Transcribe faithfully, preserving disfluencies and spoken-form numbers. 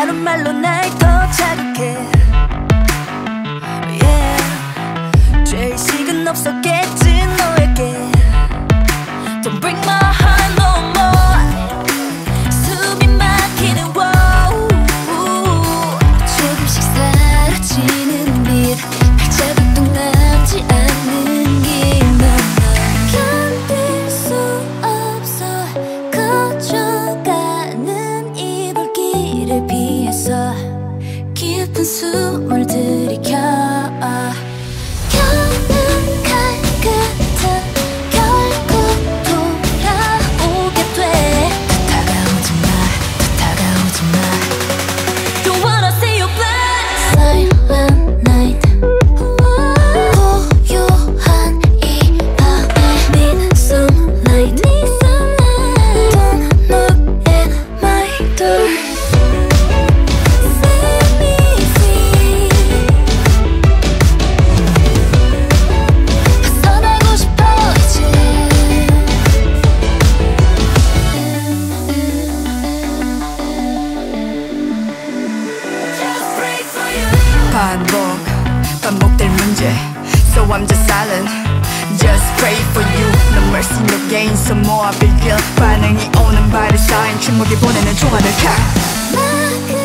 하는 말로 날 더 자극해. yeah. 죄의식은 없었겠지 너에게. Don't break my heart no more. 숨이 막히는 wow. 조금씩 사라지는 빛, 발자국도 남지 않는 길. 넌 견딜 수 없어. 커져가는 이 불길을 피해서 깊은 숨을 들이켜. 반복, 반복될 문제. So I'm just silent, just pray for you. No mercy, no gain, so more I feel guilt. 반응이 오는 발에 쌓인 침묵이 보내는 총알을 카.